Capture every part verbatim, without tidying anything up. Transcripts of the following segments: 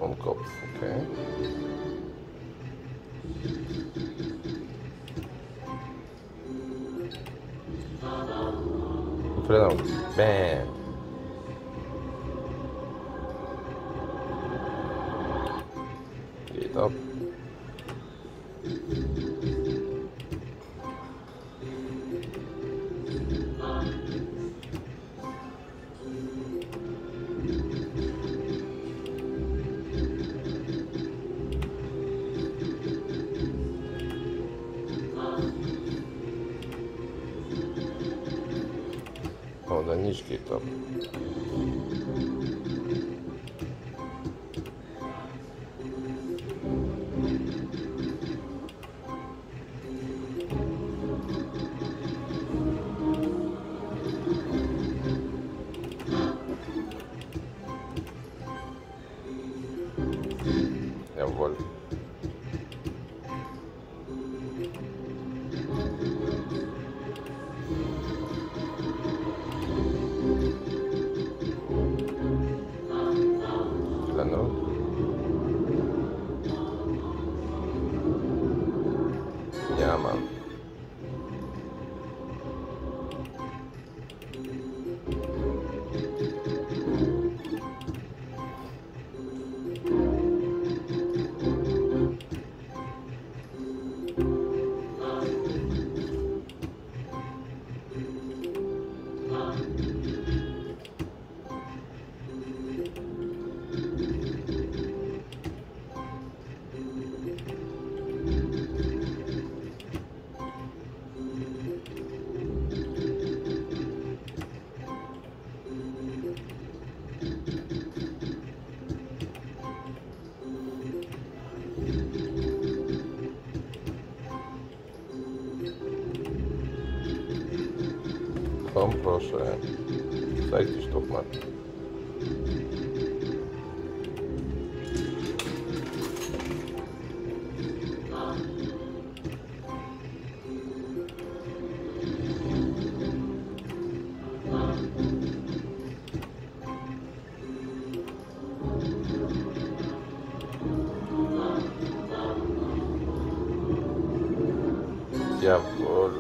Und Kopf, okay. Verbrennung. Bam. Geht ab. Oder nicht geht ab. Jawohl. Ja, Mann. Komm, proszę. Zeig dich doch mal. Jawohl.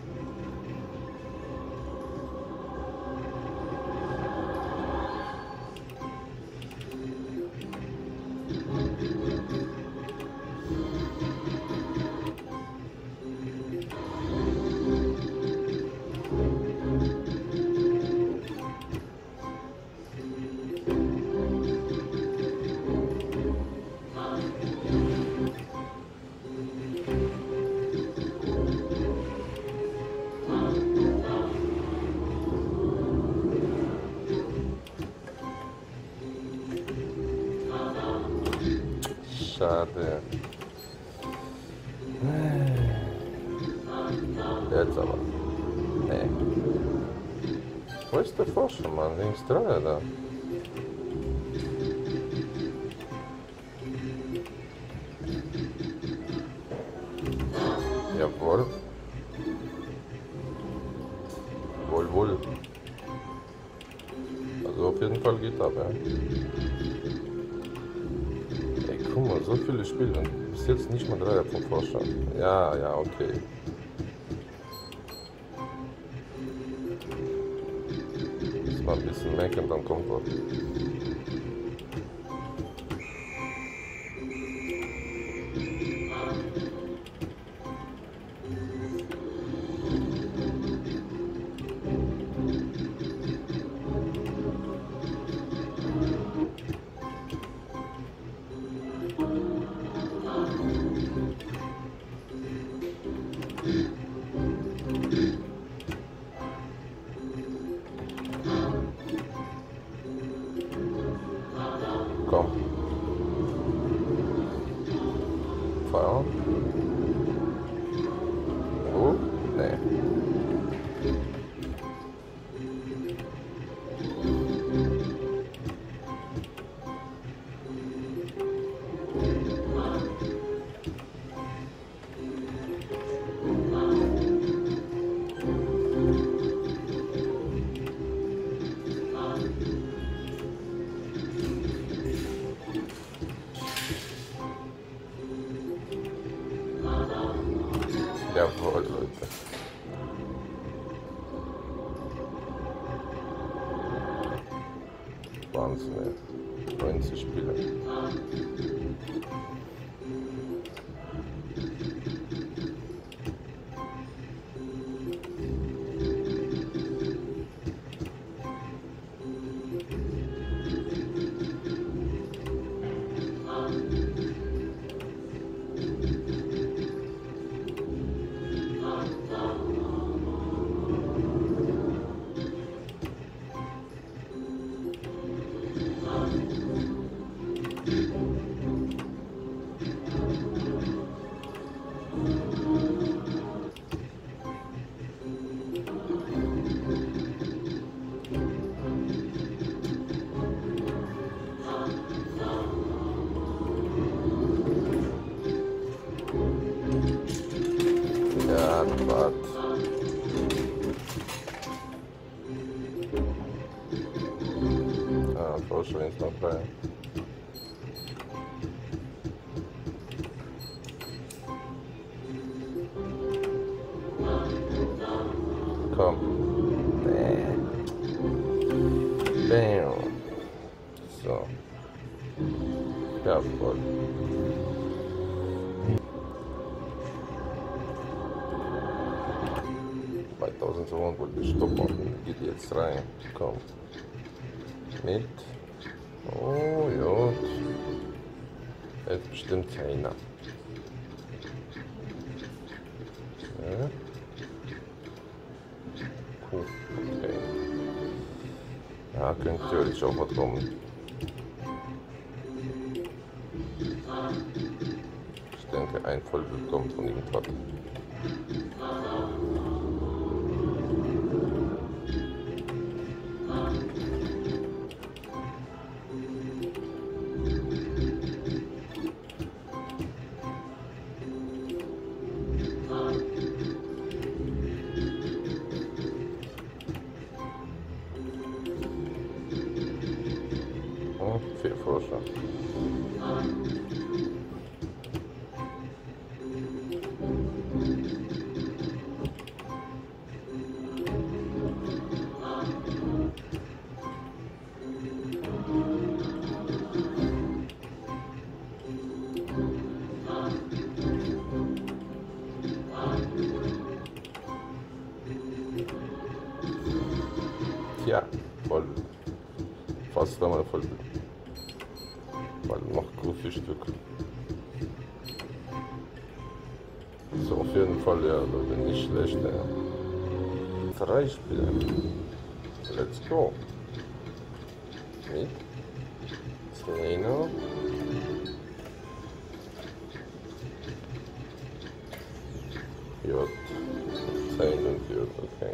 Schade. Jetzt aber. Nee. Wo ist der Forscher, Mann? Links drei, da. Jawohl. Wohl, wohl. Also auf jeden Fall geht ab, ja. Ey, guck mal, so viele Spiele. Bis jetzt nicht mal drei vom Forscher. Ja, ja, okay. Jetzt mal ein bisschen meckern, dann kommt was. bitte. Wahnsinn, ey. neunzig Spiele. Ja, Quatsch. Ah, Vorstellung ist noch frei. Komm. Nee. Bam. So. Ja, voll. zweitausendzweihundert wollte ich Stopp machen. Geht jetzt rein. Komm. Mit. Oh, ja. Jetzt bestimmt keiner. Ja. Cool. Okay. Ja, könnte theoretisch auch was kommen. Ich denke, ein Vollbild kommt von irgendwas. Viel Forscher. Tja, voll. Fast zweimal voll. Weil noch große Stück. So, auf jeden Fall, ja, Leute, nicht schlecht, ja. Drei Spiele. Let's go. Mit Selena. J. zehn und J, okay.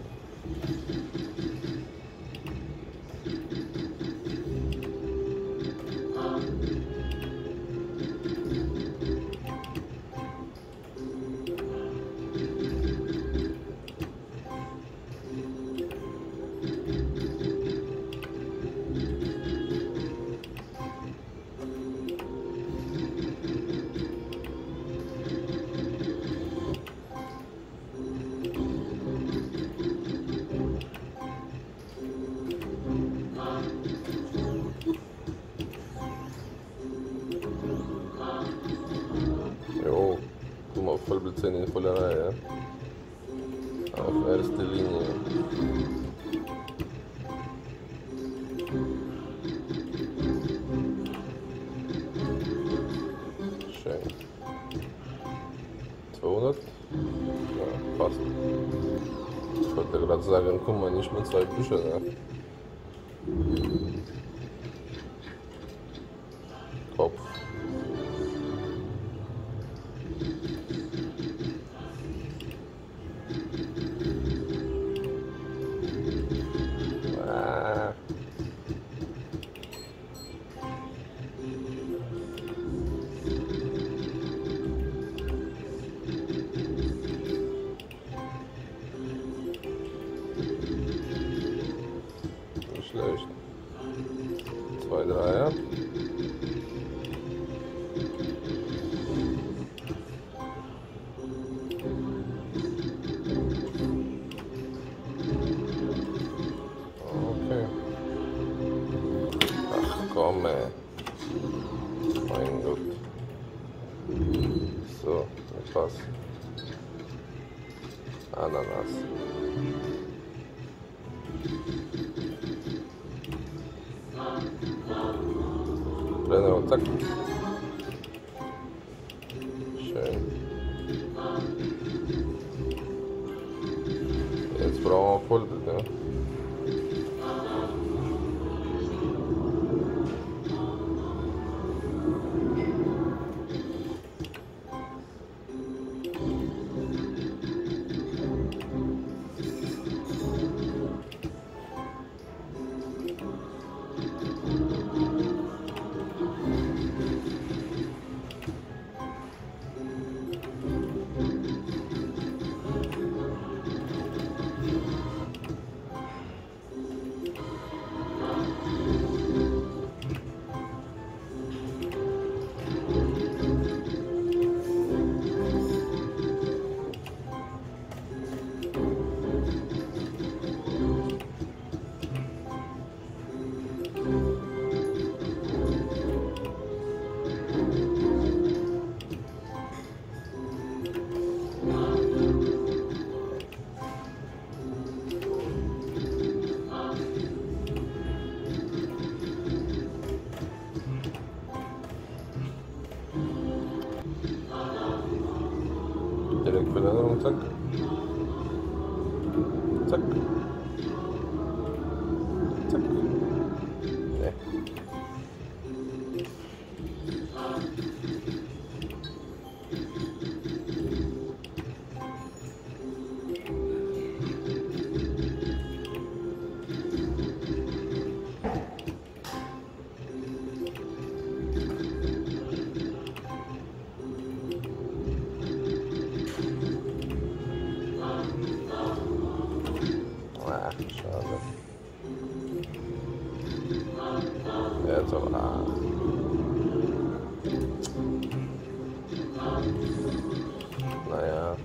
Jo, guck mal, Vollblitzer in voller Reihe. Auf erste Linie. Schön. zweihundert? Ja, passt. Ich wollte gerade sagen, guck mal, nicht mehr zwei Bücher, ne? Kopf. Ah. Nicht schlecht. Zwei, drei, ja. komm ey. Mein Gott. So, was? Ananas. Brenner und zack. Schön. Jetzt brauchen wir Vollbild, ne? Direkt Brenner und zack. Zack. Zack. Ne. Ah, schade. Jetzt aber. Ah. Naja.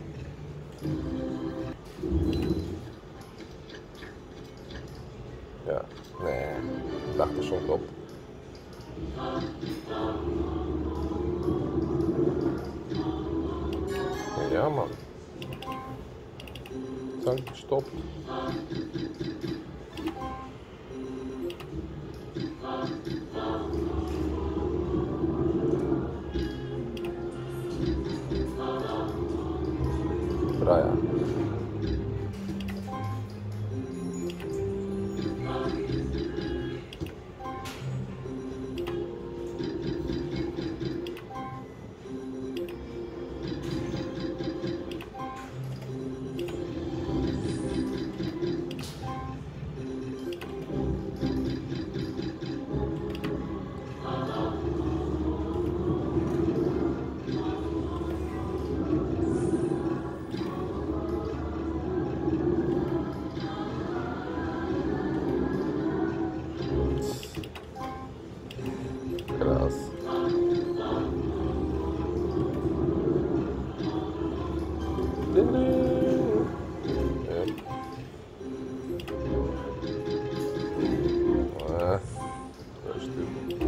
Ja, nee. Dachte schon, top. Ja, Mann. Zack, stoppt. Dreier. Krass. Ding, ding. Ja. Ah, das stimmt.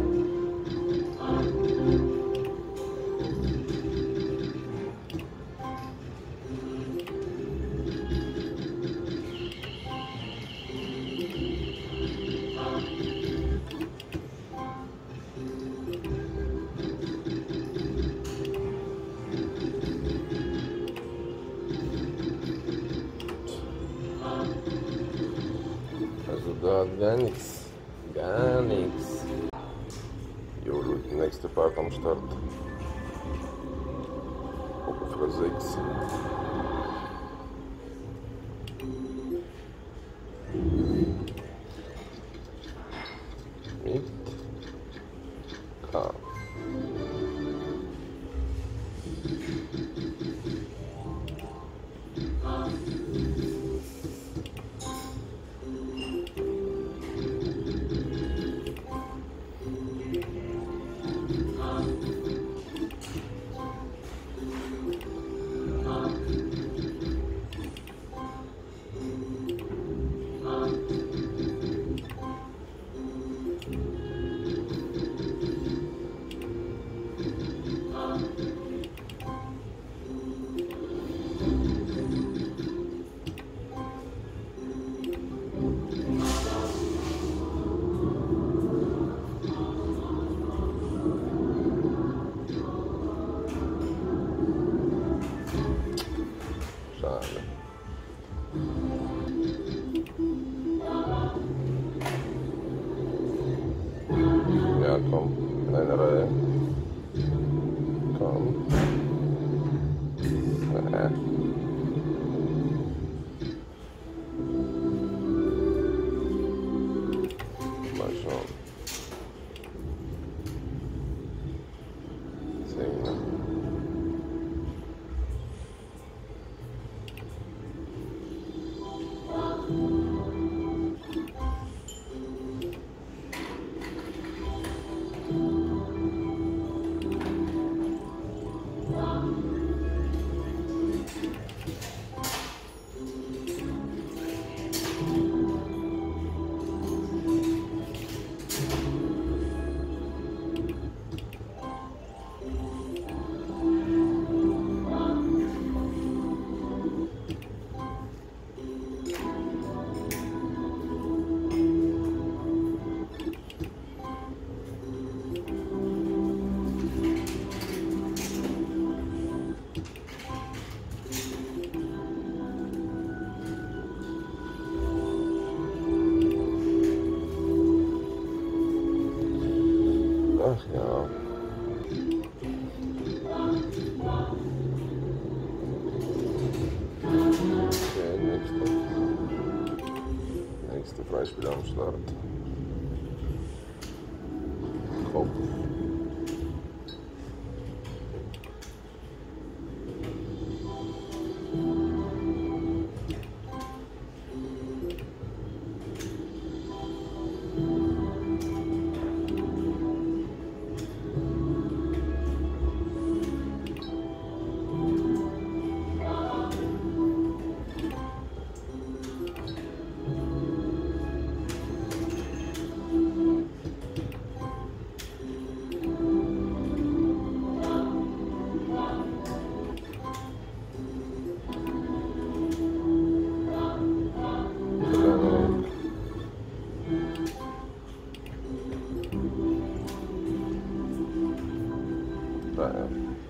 Also da hat gar nichts. Gar nichts. Jo, Leute, nächste Part am Start. Opfer sechs. Mit K. komm, in eine Reihe. Komm. Äh. Mal schauen. Zehn. Ach ja. Okay, nächste. Nächste Freispiel am Start. Kopf. Daher.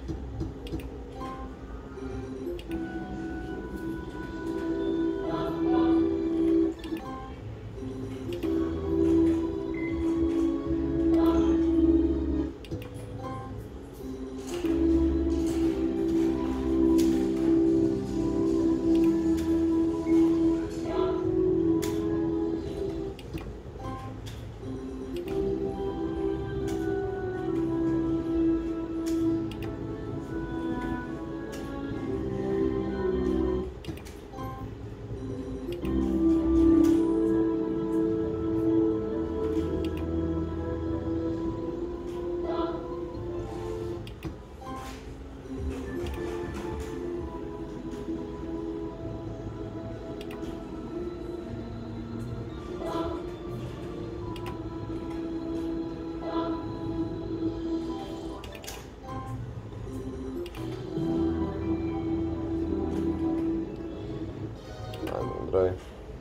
Drei.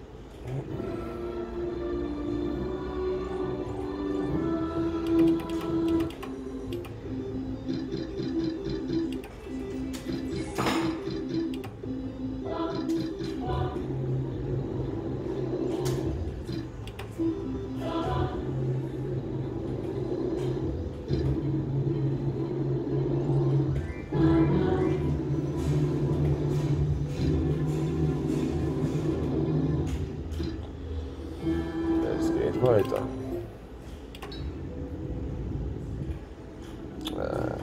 Weiter. Äh.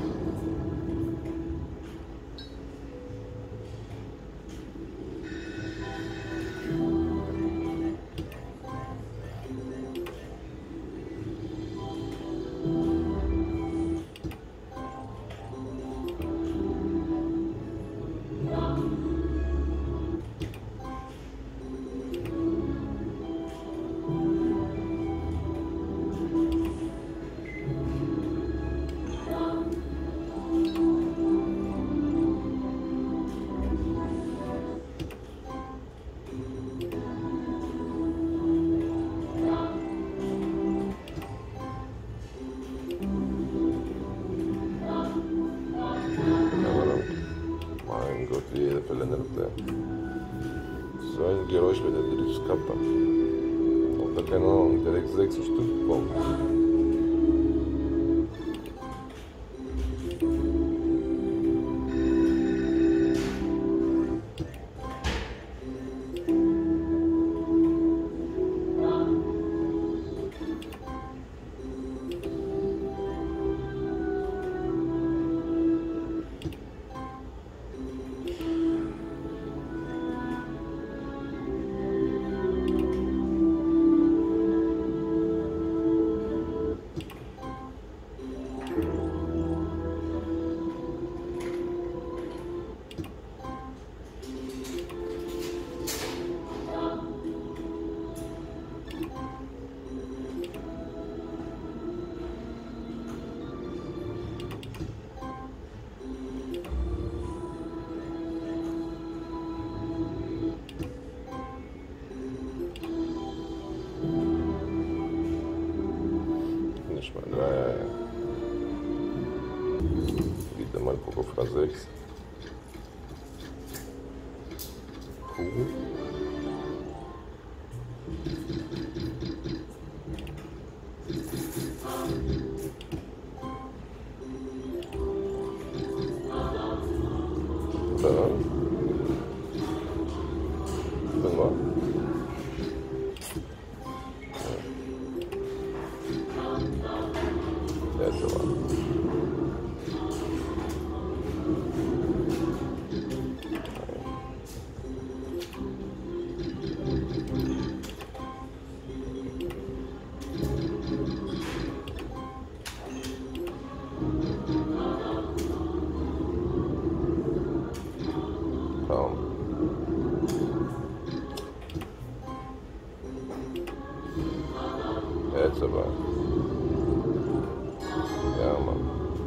Jeder verlängerte. So ein Geräusch wird er durchs Kappa. Ob da keine Ahnung, direkt sechs Stück kommt. Management, ja, ja, ja. Wieder mal gucken auf Phase sechs. Cool. Ja. Bin mal. Ja, ist aber. Kaum. Ja, jetzt aber. Ja, Mann.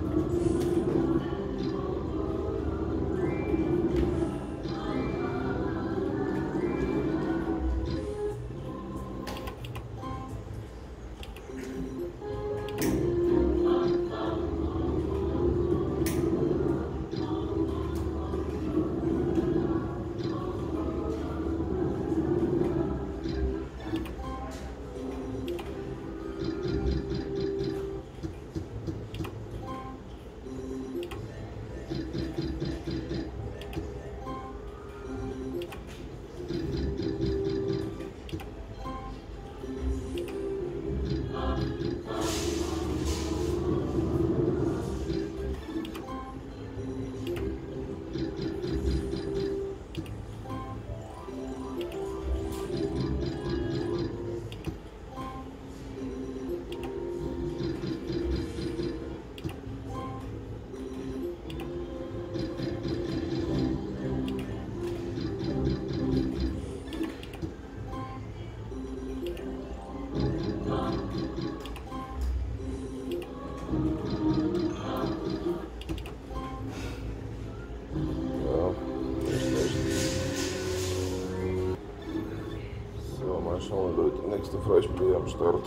Schauen wir, Leute, nächste Freispiel am Start.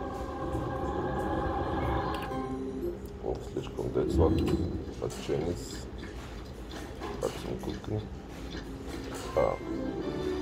Hoffentlich kommt jetzt was, was Schönes. Was zum Gucken. Ah.